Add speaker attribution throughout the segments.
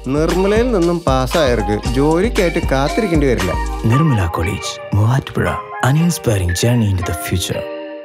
Speaker 1: നിർമ്മലയിൽ നിന്നും പാസ്സായവർക്ക് ജോലിക്കായിട്ട് കാത്തിരിക്കേണ്ടി വരില്ല.
Speaker 2: Nirmala college, Muvattupuzha. An inspiring journey into the future.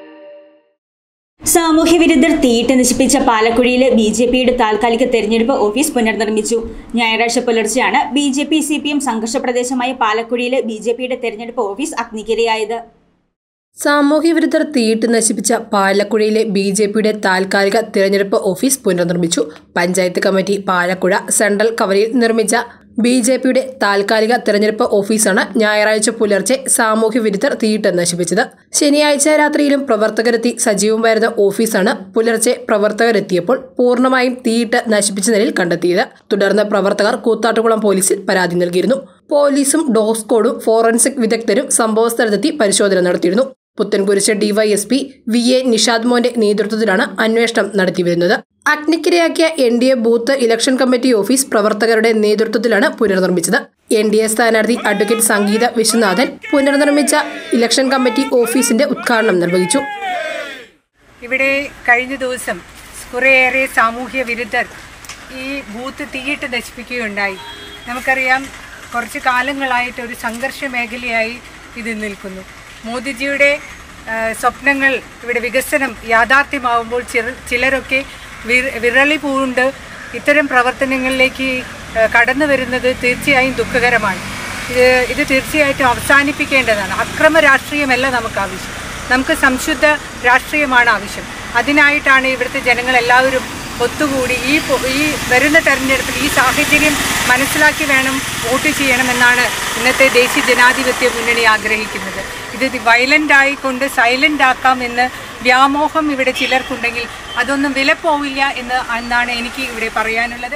Speaker 3: സാമൂഹ്യവിരുദ്ധർ തീയിട്ട് നശിപ്പിച്ച പാലക്കുഴിയിലെ BJPയുടെ താൽക്കാലിക തെരഞ്ഞെടുപ്പ് ഓഫീസ് പുനർനിർമ്മിച്ചു. ഞായറാഴ്ച പുലർച്ചെയാണ് BJP-CPM സംഘർഷ പ്രദേശമായ പാലക്കുഴിയിലെ BJPയുടെ തെരഞ്ഞെടുപ്പ് ഓഫീസ് അഗ്നിക്കിരയായത്.
Speaker 4: സാമൂഹ്യവിരുദ്ധർ തീയിട്ട് നശിപ്പിച്ച പാലക്കുഴയിലെ BJPയുടെ താൽക്കാലിക തിരഞ്ഞെടുപ്പ് ഓഫീസ് പുനർനിർമ്മിച്ചു. പഞ്ചായത്ത് കമ്മിറ്റി പാലക്കുഴ സെൻട്രൽ കവലയിൽ നിർമ്മിച്ച BJPയുടെ താൽക്കാലിക തിരഞ്ഞെടുപ്പ് ഓഫീസാണ് ഞായറാഴ്ച പുലർച്ചെ സാമൂഹ്യവിരുദ്ധർ തീയിട്ട് നശിപ്പിച്ചത്. ശനിയാഴ്ച രാത്രിയിലും പ്രവർത്തകരെത്തി സജീവമായിരുന്ന ഓഫീസാണ് പുലർച്ചെ പ്രവർത്തകരെത്തിയപ്പോൾ പൂർണ്ണമായും തീയിട്ട് നശിപ്പിച്ച നിലയിൽ കണ്ടെത്തിയത്. തുടർന്ന് പ്രവർത്തകർ കൂത്താട്ടുകുളം പോലീസിൽ പരാതി നൽകിയിരുന്നു. പോലീസും ഡോസ്കോഡും ഫോറൻസിക് വിദഗ്ധരും സംഭവസ്ഥലത്തെത്തി പരിശോധന നടത്തിയിരുന്നു. പുത്തൻകുരിശ് DYSP VA നിഷാദ് മോന്റെ നേതൃത്വത്തിലാണ് അന്വേഷണം നടത്തിവരുന്നത്. അഗ്നിക്കിരയാക്കിയ NDA booth election committee office പ്രവർത്തകരുടെ നേതൃത്വത്തിലാണ് പുനർനിർമ്മിച്ചത്. NDA സ്ഥാനാർത്ഥി അഡ്വക്കേറ്റ് സംഗീത വിശ്വനാഥൻ പുനർനിർമ്മിച്ച ഇലക്ഷൻ കമ്മിറ്റി ഓഫീസിന്റെ ഉദ്ഘാടനം നിർവഹിച്ചു.
Speaker 5: ഇവിടെ കഴിഞ്ഞ ദിവസം കുറേയേറെ സാമൂഹ്യ വിരുദ്ധർ ഈ ബൂത്ത് തീയിട്ട് നശിപ്പിക്കുകയുണ്ടായി. നമുക്കറിയാം, കുറച്ച് കാലങ്ങളായിട്ട് ഒരു സംഘർഷ മേഖലയായി ഇത് നിൽക്കുന്നു. മോദിജിയുടെ സ്വപ്നങ്ങൾ ഇവിടെ വികസനം യാഥാർത്ഥ്യമാവുമ്പോൾ ചിലരൊക്കെ വിരളി പൂണ്ട് ഇത്തരം പ്രവർത്തനങ്ങളിലേക്ക് കടന്നു വരുന്നത് തീർച്ചയായും ദുഃഖകരമാണ്. ഇത് തീർച്ചയായിട്ടും അവസാനിപ്പിക്കേണ്ടതാണ്. അക്രമ രാഷ്ട്രീയമല്ല നമുക്ക് ആവശ്യം, നമുക്ക് സംശുദ്ധ രാഷ്ട്രീയമാണ് ആവശ്യം. അതിനായിട്ടാണ് ഇവിടുത്തെ ജനങ്ങളെല്ലാവരും ഒത്തുകൂടി ഈ വരുന്ന തെരഞ്ഞെടുപ്പിൽ ഈ സാഹചര്യം മനസ്സിലാക്കി വേണം വോട്ട് ചെയ്യണമെന്നാണ് ഇന്നത്തെ ദേശീയ ജനാധിപത്യ മുന്നണി ആഗ്രഹിക്കുന്നത്. ഇത് വയലൻ്റ് ആയിക്കൊണ്ട് സൈലൻ്റ് ആക്കാം എന്ന് വ്യാമോഹം ഇവിടെ ചിലർക്കുണ്ടെങ്കിൽ അതൊന്നും വിലപ്പോവില്ല എന്നാണ് എനിക്ക് ഇവിടെ പറയാനുള്ളത്.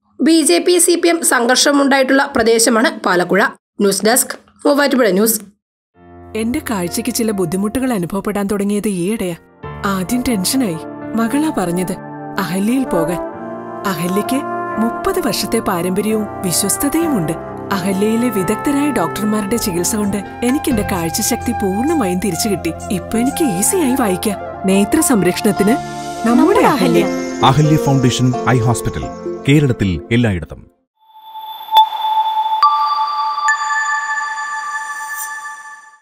Speaker 4: BJP-CPM സംഘർഷമുണ്ടായിട്ടുള്ള പ്രദേശമാണ് Palakkuzha. News desk, Muvattupuzha news.
Speaker 6: എന്റെ കാഴ്ചയ്ക്ക് ചില ബുദ്ധിമുട്ടുകൾ അനുഭവപ്പെടാൻ തുടങ്ങിയത് ഈയിടെയാ. ആദ്യം ടെൻഷനായി. മകളാ പറഞ്ഞത് അഹല്യയിൽ പോകാൻ. അഹല്യയ്ക്ക് 30 വർഷത്തെ പാരമ്പര്യവും വിശ്വസ്തതയുമുണ്ട്. അഹല്യയിലെ വിദഗ്ധരായ ഡോക്ടർമാരുടെ ചികിത്സ കൊണ്ട് എനിക്ക് എന്റെ കാഴ്ചശക്തി പൂർണ്ണമായും തിരിച്ചു കിട്ടി. ഇപ്പൊ എനിക്ക് ഈസിയായി വായിക്കാം. നേത്ര സംരക്ഷണത്തിന് നമ്മുടെ Ahalya.
Speaker 7: Ahalya foundation eye hospital, കേരളത്തിൽ എല്ലായിടത്തും.